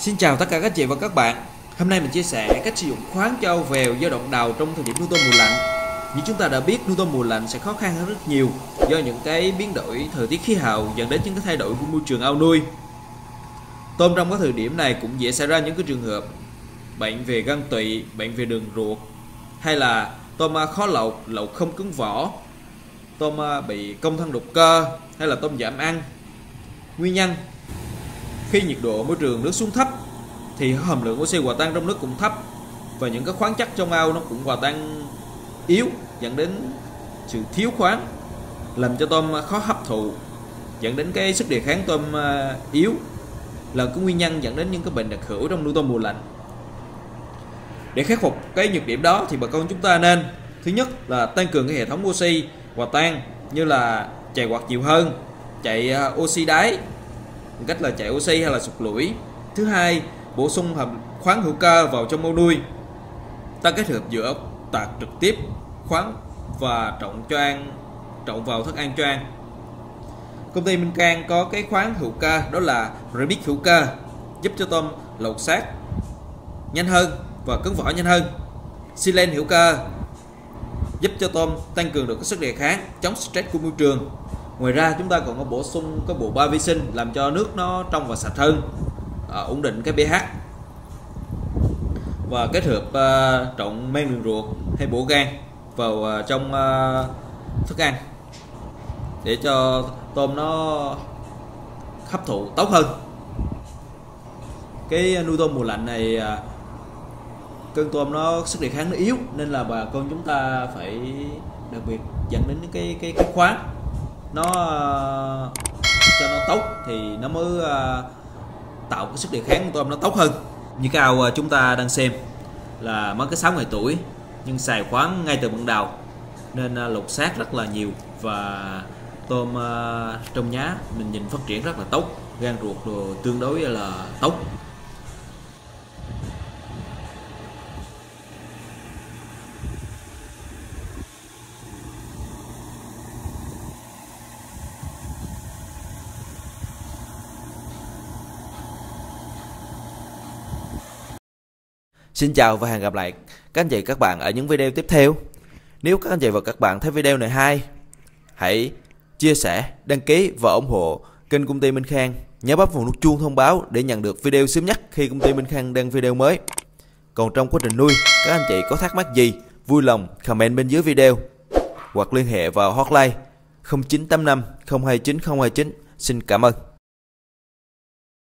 Xin chào tất cả các chị và các bạn. Hôm nay mình chia sẻ cách sử dụng khoáng cho vèo giai đoạn đầu trong thời điểm nuôi tôm mùa lạnh. Như chúng ta đã biết, nuôi tôm mùa lạnh sẽ khó khăn hơn rất nhiều do những cái biến đổi thời tiết khí hậu dẫn đến những cái thay đổi của môi trường ao nuôi. Tôm trong cái thời điểm này cũng dễ xảy ra những cái trường hợp bệnh về gan tụy, bệnh về đường ruột, hay là tôm khó lột, lột không cứng vỏ, tôm bị cong thân đục cơ, hay là tôm giảm ăn. Nguyên nhân: khi nhiệt độ môi trường nước xuống thấp thì hàm lượng oxy hòa tan trong nước cũng thấp, và những cái khoáng chất trong ao nó cũng hòa tan yếu, dẫn đến sự thiếu khoáng, làm cho tôm khó hấp thụ, dẫn đến cái sức đề kháng tôm yếu, là cái nguyên nhân dẫn đến những cái bệnh đặc hữu trong nuôi tôm mùa lạnh. Để khắc phục cái nhược điểm đó thì bà con chúng ta nên, thứ nhất là tăng cường cái hệ thống oxy hòa tan, như là chạy quạt nhiều hơn, chạy oxy đáy, cách là chạy oxy hay là sụt lũi. Thứ hai, bổ sung khoáng hữu cơ vào trong ao nuôi. Ta kết hợp giữa tạt trực tiếp khoáng và trộn vào thức ăn cho ăn. Công ty Minh Khang có cái khoáng hữu cơ, đó là Remix hữu cơ, giúp cho tôm lột xác nhanh hơn và cứng vỏ nhanh hơn. Silen hữu cơ giúp cho tôm tăng cường được cái sức đề kháng, chống stress của môi trường. Ngoài ra chúng ta còn có bổ sung cái bộ ba vi sinh làm cho nước nó trong và sạch hơn, ổn định cái pH, và kết hợp trộn men đường ruột hay bổ gan vào trong thức ăn để cho tôm nó hấp thụ tốt hơn. Cái nuôi tôm mùa lạnh này, cân tôm nó sức đề kháng nó yếu, nên là bà con chúng ta phải đặc biệt dẫn đến cái khoáng nó cho nó tốt thì nó mới tạo cái sức đề kháng của tôm nó tốt hơn. Như cái ao chúng ta đang xem là mới cái 6 ngày tuổi nhưng xài khoáng ngay từ ban đầu nên lột xác rất là nhiều, và tôm trong nhá mình nhìn phát triển rất là tốt, gan ruột đồ tương đối là tốt. Xin chào và hẹn gặp lại các anh chị các bạn ở những video tiếp theo. Nếu các anh chị và các bạn thấy video này hay, hãy chia sẻ, đăng ký và ủng hộ kênh công ty Minh Khang. Nhớ bấm vào nút chuông thông báo để nhận được video sớm nhất khi công ty Minh Khang đăng video mới. Còn trong quá trình nuôi, các anh chị có thắc mắc gì, vui lòng comment bên dưới video hoặc liên hệ vào hotline 0985 029 029. Xin cảm ơn.